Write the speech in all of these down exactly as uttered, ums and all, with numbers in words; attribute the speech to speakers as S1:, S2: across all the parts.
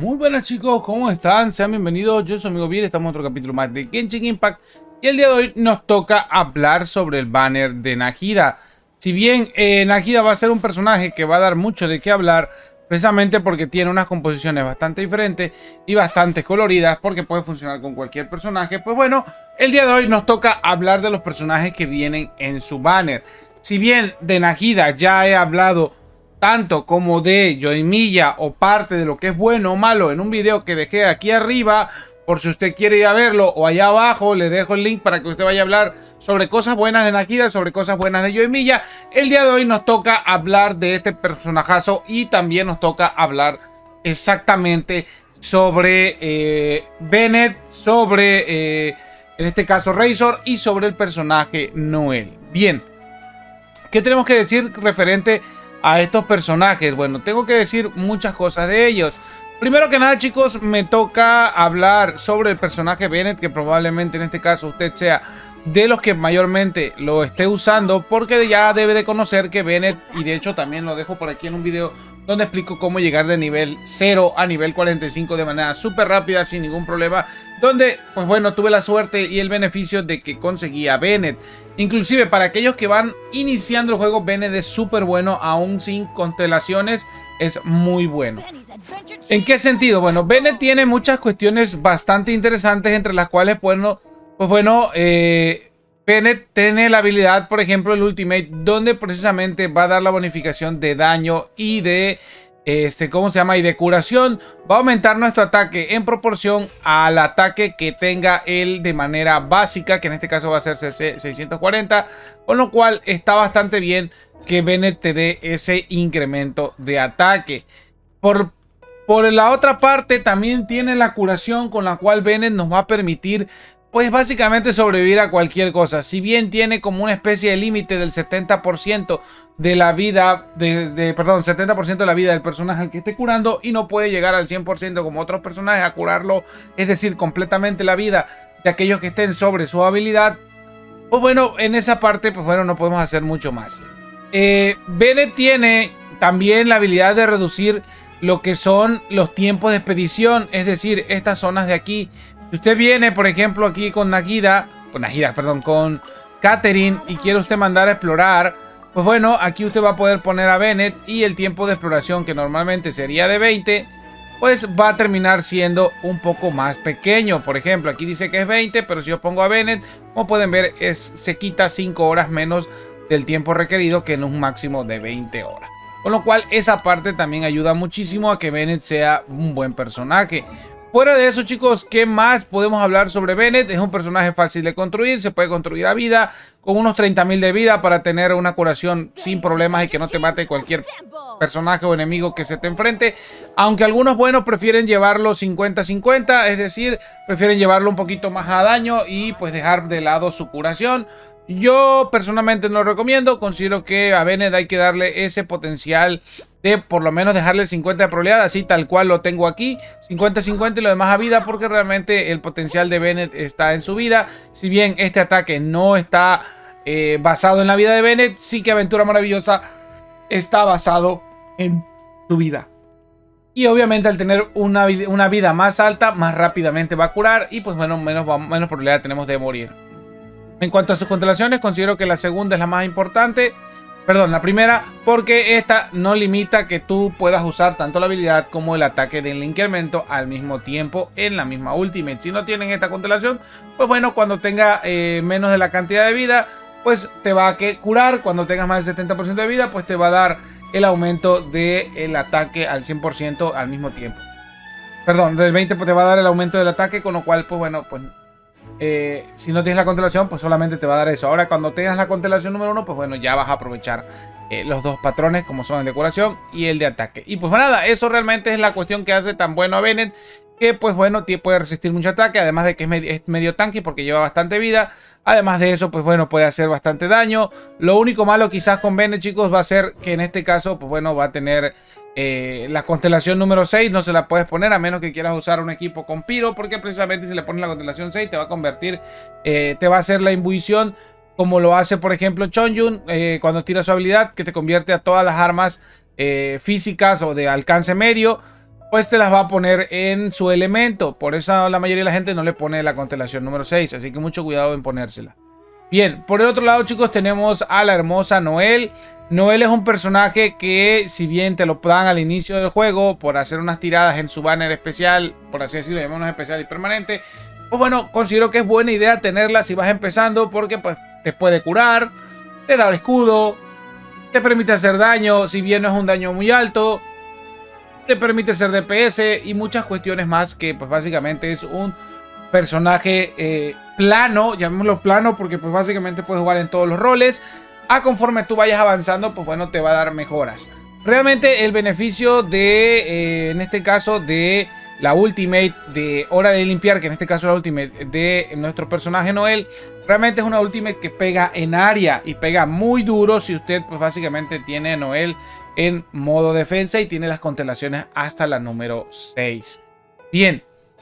S1: Muy buenas chicos, ¿cómo están? Sean bienvenidos, yo soy amigo Vir, estamos en otro capítulo más de Genshin Impact. Y el día de hoy nos toca hablar sobre el banner de Nahida. Si bien eh, Nahida va a ser un personaje que va a dar mucho de qué hablar, precisamente porque tiene unas composiciones bastante diferentes y bastante coloridas, porque puede funcionar con cualquier personaje, pues bueno, el día de hoy nos toca hablar de los personajes que vienen en su banner. Si bien de Nahida ya he hablado tanto como de Yoimiya o parte de lo que es bueno o malo en un video que dejé aquí arriba, por si usted quiere ir a verlo, o allá abajo le dejo el link para que usted vaya a hablar sobre cosas buenas de Nahida, sobre cosas buenas de Yoimiya. El día de hoy nos toca hablar de este personajazo y también nos toca hablar exactamente sobre eh, Bennett, sobre eh, en este caso Razor y sobre el personaje Noel. Bien, ¿qué tenemos que decir referente a estos personajes? Bueno, tengo que decir muchas cosas de ellos. Primero que nada, chicos, me toca hablar sobre el personaje Bennett, que probablemente en este caso usted sea de los que mayormente lo esté usando, porque ya debe de conocer que Bennett, y de hecho también lo dejo por aquí en un video donde explico cómo llegar de nivel cero a nivel cuarenta y cinco de manera súper rápida, sin ningún problema, donde, pues bueno, tuve la suerte y el beneficio de que conseguí a Bennett. Inclusive para aquellos que van iniciando el juego, Bennett es súper bueno, aún sin constelaciones, es muy bueno. ¿En qué sentido? Bueno, Bennett tiene muchas cuestiones bastante interesantes, entre las cuales, bueno, pues bueno, eh, Bennett tiene la habilidad, por ejemplo, el Ultimate, donde precisamente va a dar la bonificación de daño y de, este, ¿cómo se llama? Y de curación. Va a aumentar nuestro ataque en proporción al ataque que tenga él de manera básica, que en este caso va a ser seiscientos cuarenta, con lo cual está bastante bien que Bennett te dé ese incremento de ataque. Por, por la otra parte, también tiene la curación, con la cual Bennett nos va a permitir, pues básicamente sobrevivir a cualquier cosa. Si bien tiene como una especie de límite del setenta por ciento de la vida, de, de, perdón, setenta por ciento de la vida del personaje al que esté curando, y no puede llegar al cien por ciento como otros personajes a curarlo, es decir, completamente la vida de aquellos que estén sobre su habilidad, pues bueno, en esa parte, pues bueno, no podemos hacer mucho más. Eh, Bennett tiene también la habilidad de reducir lo que son los tiempos de expedición, es decir, estas zonas de aquí. Si usted viene, por ejemplo, aquí con Nahida, con Nahida, perdón, con Catherine, y quiere usted mandar a explorar, pues bueno, aquí usted va a poder poner a Bennett, y el tiempo de exploración, que normalmente sería de veinte, pues va a terminar siendo un poco más pequeño. Por ejemplo, aquí dice que es veinte, pero si yo pongo a Bennett, como pueden ver, es, se quita cinco horas menos del tiempo requerido, que en un máximo de veinte horas. Con lo cual, esa parte también ayuda muchísimo a que Bennett sea un buen personaje. Fuera de eso, chicos, ¿qué más podemos hablar sobre Bennett? Es un personaje fácil de construir, se puede construir a vida, con unos treinta mil de vida para tener una curación sin problemas y que no te mate cualquier personaje o enemigo que se te enfrente. Aunque algunos buenos prefieren llevarlo cincuenta cincuenta, es decir, prefieren llevarlo un poquito más a daño y pues dejar de lado su curación. Yo personalmente no lo recomiendo, considero que a Bennett hay que darle ese potencial de por lo menos dejarle el cincuenta de probabilidad, así tal cual lo tengo aquí, cincuenta cincuenta y lo demás a vida, porque realmente el potencial de Bennett está en su vida. Si bien este ataque no está eh, basado en la vida de Bennett, sí que Aventura Maravillosa está basado en su vida. Y obviamente al tener una, una vida más alta, más rápidamente va a curar y pues bueno, menos, menos probabilidad tenemos de morir. En cuanto a sus constelaciones, considero que la segunda es la más importante. Perdón, la primera, porque esta no limita que tú puedas usar tanto la habilidad como el ataque del incremento al mismo tiempo en la misma Ultimate. Si no tienen esta constelación, pues bueno, cuando tenga eh, menos de la cantidad de vida, pues te va a que curar. Cuando tengas más del setenta por ciento de vida, pues te va a dar el aumento del ataque al cien por ciento al mismo tiempo. Perdón, del veinte por ciento pues te va a dar el aumento del ataque, con lo cual, pues bueno, pues... Eh, si no tienes la constelación, pues solamente te va a dar eso. Ahora, cuando tengas la constelación número uno, pues bueno, ya vas a aprovechar eh, los dos patrones, como son el de curación y el de ataque. Y pues nada, eso realmente es la cuestión que hace tan bueno a Bennett, que pues bueno, puede resistir mucho ataque, además de que es medio, es medio tanque porque lleva bastante vida. Además de eso, pues bueno, puede hacer bastante daño. Lo único malo quizás con Bennett, chicos, va a ser que en este caso, pues bueno, va a tener eh, la constelación número seis. No se la puedes poner a menos que quieras usar un equipo con Pyro, porque precisamente si le pones la constelación seis te va a convertir, eh, te va a hacer la imbuición, como lo hace por ejemplo Chongyun eh, cuando tira su habilidad, que te convierte a todas las armas eh, físicas o de alcance medio. pues te las va a poner en su elemento. Por eso la mayoría de la gente no le pone la constelación número seis. Así que mucho cuidado en ponérsela. Bien, por el otro lado, chicos, tenemos a la hermosa Noelle. Noelle es un personaje que, si bien te lo dan al inicio del juego por hacer unas tiradas en su banner especial, por así decirlo, llamamos especial y permanente, pues bueno, considero que es buena idea tenerla si vas empezando, porque pues te puede curar, te da el escudo, te permite hacer daño, si bien no es un daño muy alto, te permite hacer D P S y muchas cuestiones más, que pues básicamente es un personaje eh, plano, llamémoslo plano, porque pues básicamente puedes jugar en todos los roles. A conforme tú vayas avanzando, pues bueno, te va a dar mejoras. Realmente el beneficio de, eh, en este caso, de la ultimate de Hora de Limpiar, que en este caso es la ultimate de nuestro personaje Noelle, realmente es una ultimate que pega en área y pega muy duro si usted pues básicamente tiene a Noelle en modo defensa y tiene las constelaciones hasta la número seis. Bien,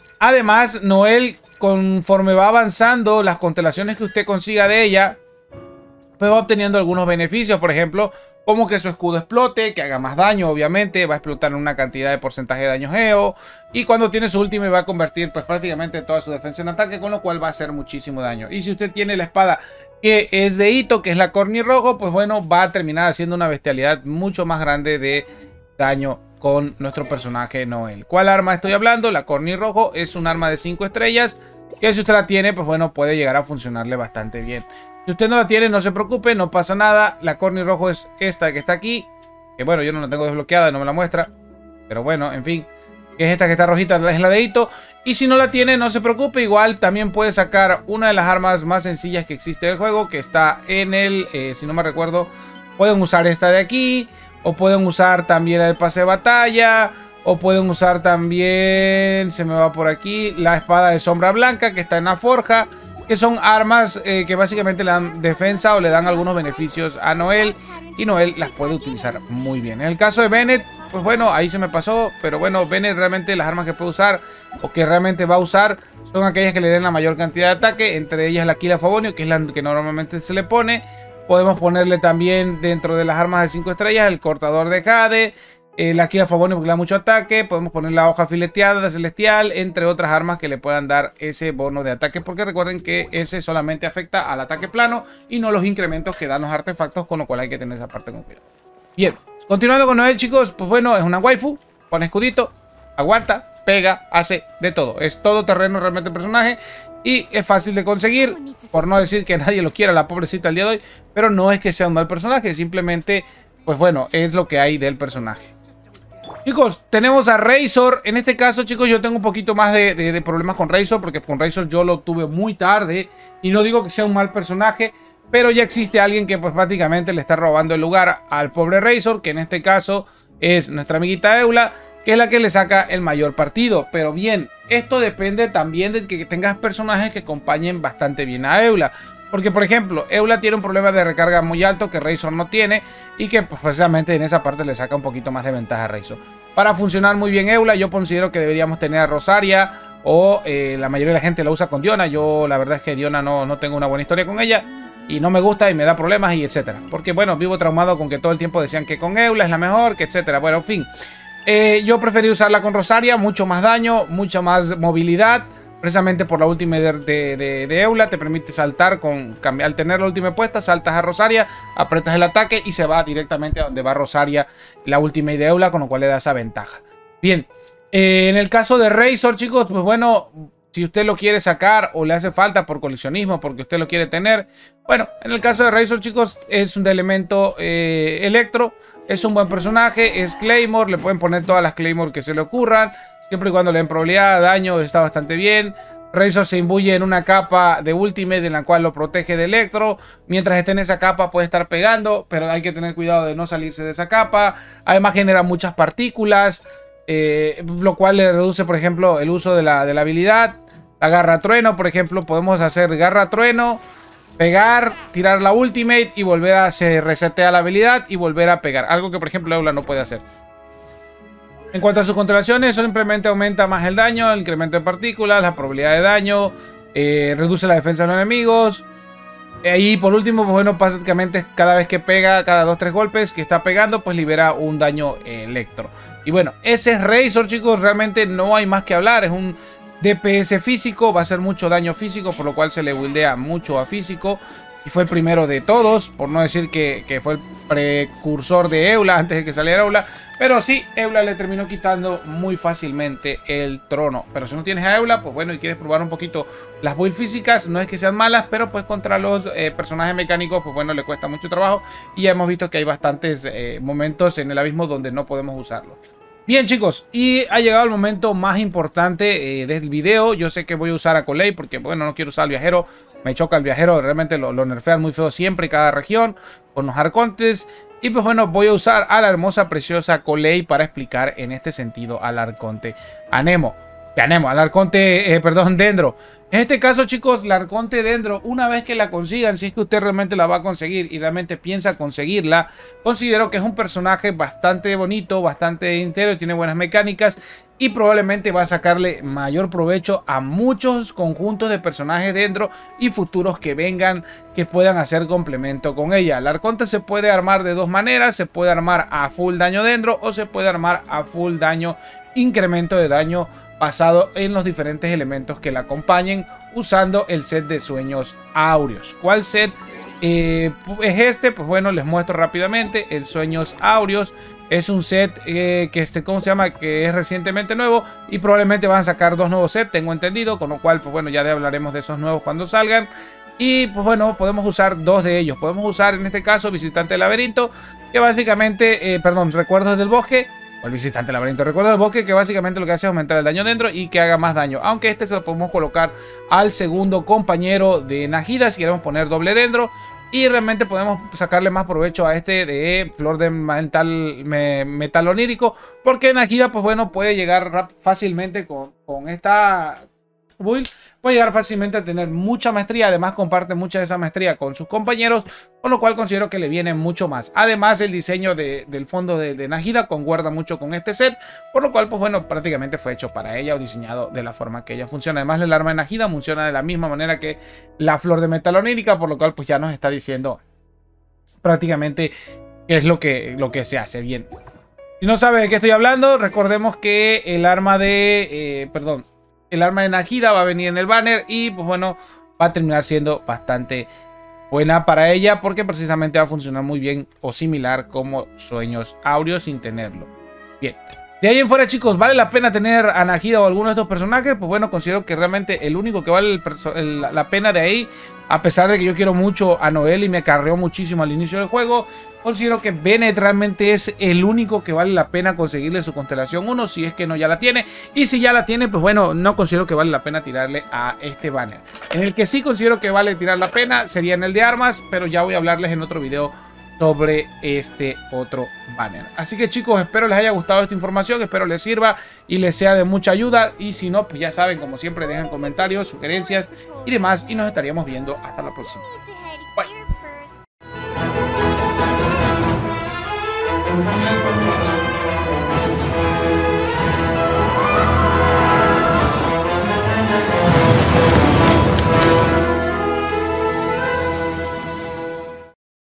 S1: además Noelle, conforme va avanzando, las constelaciones que usted consiga de ella, pues va obteniendo algunos beneficios, por ejemplo, como que su escudo explote, que haga más daño, obviamente, va a explotar en una cantidad de porcentaje de daño geo, y cuando tiene su última va a convertir pues prácticamente toda su defensa en ataque, con lo cual va a hacer muchísimo daño. Y si usted tiene la espada que es de Itto, que es la Corny Rojo, pues bueno, va a terminar haciendo una bestialidad mucho más grande de daño con nuestro personaje Noelle. ¿Cuál arma estoy hablando? La Corny Rojo es un arma de cinco estrellas, que si usted la tiene, pues bueno, puede llegar a funcionarle bastante bien. Si usted no la tiene, no se preocupe, no pasa nada. La Corny Rojo es esta que está aquí. Que bueno, yo no la tengo desbloqueada, no me la muestra. Pero bueno, en fin. Que es esta que está rojita, es la de Itto. Y si no la tiene, no se preocupe. Igual también puede sacar una de las armas más sencillas que existe del juego. Que está en el, eh, si no me recuerdo, pueden usar esta de aquí. O pueden usar también el pase de batalla. O pueden usar también, se me va por aquí, la espada de sombra blanca que está en la forja. Que son armas eh, que básicamente le dan defensa o le dan algunos beneficios a Noelle. Y Noelle las puede utilizar muy bien. En el caso de Bennett, pues bueno, ahí se me pasó. Pero bueno, Bennett realmente las armas que puede usar o que realmente va a usar son aquellas que le den la mayor cantidad de ataque. Entre ellas la Aquila Favonio, que es la que normalmente se le pone. Podemos ponerle también dentro de las armas de cinco estrellas el cortador de Jade. Eh, la Aquila Favonio porque le da mucho ataque. Podemos poner la hoja fileteada de Celestial, entre otras armas que le puedan dar ese bono de ataque, porque recuerden que ese solamente afecta al ataque plano y no los incrementos que dan los artefactos, con lo cual hay que tener esa parte con cuidado. Bien, continuando con Noelle, chicos, pues bueno, es una waifu, pone escudito, aguanta, pega, hace de todo. Es todo terreno realmente el personaje y es fácil de conseguir, por no decir que nadie lo quiera, la pobrecita al día de hoy, pero no es que sea un mal personaje, simplemente, pues bueno, es lo que hay del personaje. Chicos, tenemos a Razor. En este caso, chicos, yo tengo un poquito más de, de, de problemas con Razor, porque con Razor yo lo tuve muy tarde. Y no digo que sea un mal personaje, pero ya existe alguien que pues prácticamente le está robando el lugar al pobre Razor, que en este caso es nuestra amiguita Eula, que es la que le saca el mayor partido. Pero bien, esto depende también de que tengas personajes que acompañen bastante bien a Eula. Porque, por ejemplo, Eula tiene un problema de recarga muy alto que Razor no tiene y que pues, precisamente en esa parte le saca un poquito más de ventaja a Razor. Para funcionar muy bien Eula, yo considero que deberíamos tener a Rosaria o eh, la mayoría de la gente la usa con Diona. Yo la verdad es que Diona no, no tengo una buena historia con ella y no me gusta y me da problemas y etcétera. Porque, bueno, vivo traumado con que todo el tiempo decían que con Eula es la mejor, que etcétera. Bueno, en fin. Eh, yo preferí usarla con Rosaria, mucho más daño, mucha más movilidad. Precisamente por la última de, de, de, de Eula, te permite saltar con, al tener la última puesta, saltas a Rosaria, apretas el ataque y se va directamente a donde va Rosaria, la última de Eula, con lo cual le da esa ventaja. Bien, eh, en el caso de Razor, chicos, pues bueno, si usted lo quiere sacar o le hace falta por coleccionismo, porque usted lo quiere tener, bueno, en el caso de Razor, chicos, es un elemento eh, electro, es un buen personaje, es Claymore, le pueden poner todas las Claymore que se le ocurran. Siempre y cuando le den probabilidad, daño, está bastante bien. Razor se imbuye en una capa de Ultimate en la cual lo protege de Electro. Mientras esté en esa capa puede estar pegando, pero hay que tener cuidado de no salirse de esa capa. Además genera muchas partículas, eh, lo cual le reduce, por ejemplo, el uso de la, de la habilidad. La Garra Trueno, por ejemplo, podemos hacer Garra Trueno, pegar, tirar la Ultimate y volver a se resetea la habilidad y volver a pegar. Algo que, por ejemplo, Eula no puede hacer. En cuanto a sus constelaciones, simplemente aumenta más el daño, el incremento de partículas, la probabilidad de daño, eh, reduce la defensa de los enemigos. Y por último, pues bueno, básicamente cada vez que pega, cada dos tres golpes que está pegando, pues libera un daño electro. Y bueno, ese es Razor, chicos. Realmente no hay más que hablar. Es un D P S físico. Va a hacer mucho daño físico, por lo cual se le buildea mucho a físico. Y fue el primero de todos, por no decir que, que fue el precursor de Eula antes de que saliera Eula. Pero sí, Eula le terminó quitando muy fácilmente el trono. Pero si no tienes a Eula, pues bueno, y quieres probar un poquito las builds físicas, no es que sean malas, pero pues contra los eh, personajes mecánicos, pues bueno, le cuesta mucho trabajo. Y ya hemos visto que hay bastantes eh, momentos en el abismo donde no podemos usarlo. Bien, chicos, y ha llegado el momento más importante eh, del video. Yo sé que voy a usar a Colei porque, bueno, no quiero usar al viajero. Me choca el viajero, realmente lo, lo nerfean muy feo siempre, cada región, con los arcontes. Y pues bueno, voy a usar a la hermosa, preciosa Colei para explicar en este sentido al arconte Anemo. Anemo, al arconte, eh, perdón, Dendro. En este caso, chicos, la arconte Dendro, una vez que la consigan, si es que usted realmente la va a conseguir y realmente piensa conseguirla, considero que es un personaje bastante bonito, bastante entero, tiene buenas mecánicas y probablemente va a sacarle mayor provecho a muchos conjuntos de personajes Dendro y futuros que vengan que puedan hacer complemento con ella. La arconte se puede armar de dos maneras, se puede armar a full daño Dendro o se puede armar a full daño, incremento de daño basado en los diferentes elementos que la acompañen usando el set de sueños áureos. ¿Cuál set eh, es este? Pues bueno, les muestro rápidamente. El sueños áureos es un set eh, que este, ¿cómo se llama? Que es recientemente nuevo y probablemente van a sacar dos nuevos sets, tengo entendido, con lo cual pues bueno, ya hablaremos de esos nuevos cuando salgan. Y pues bueno, podemos usar dos de ellos. Podemos usar en este caso Visitante del Laberinto, que básicamente, eh, perdón, Recuerdos del Bosque, o el Visitante del Laberinto, Recuerdo del Bosque, que básicamente lo que hace es aumentar el daño dentro y que haga más daño. Aunque este se lo podemos colocar al segundo compañero de Nahida si queremos poner doble dendro. Y realmente podemos sacarle más provecho a este de Flor de Metal, me, metal Onírico. Porque Nahida, pues bueno, puede llegar fácilmente con, con esta build. Puede llegar fácilmente a tener mucha maestría. Además comparte mucha de esa maestría con sus compañeros. Con lo cual considero que le viene mucho más. Además el diseño de, del fondo de, de Nahida concuerda mucho con este set. Por lo cual pues bueno, prácticamente fue hecho para ella o diseñado de la forma que ella funciona. Además el arma de Nahida funciona de la misma manera que la Flor de Metal Onírica. Por lo cual pues ya nos está diciendo prácticamente qué es lo que, lo que se hace bien. Si no sabe de qué estoy hablando, recordemos que el arma de... Eh, perdón. El arma de Nahida va a venir en el banner y pues bueno, va a terminar siendo bastante buena para ella porque precisamente va a funcionar muy bien o similar como Sueños Áureos sin tenerlo. Bien. De ahí en fuera, chicos, ¿vale la pena tener a Nahida o alguno de estos personajes? Pues bueno, considero que realmente el único que vale el el, la pena de ahí, a pesar de que yo quiero mucho a Noelle y me acarreó muchísimo al inicio del juego, considero que Bennett realmente es el único que vale la pena conseguirle su constelación uno, si es que no ya la tiene. Y si ya la tiene, pues bueno, no considero que vale la pena tirarle a este banner. En el que sí considero que vale tirar la pena sería en el de armas, pero ya voy a hablarles en otro video sobre este otro banner. Así que chicos, espero les haya gustado esta información, espero les sirva y les sea de mucha ayuda. Y si no, pues ya saben, como siempre, dejen comentarios, sugerencias y demás. Y nos estaríamos viendo hasta la próxima. Bye.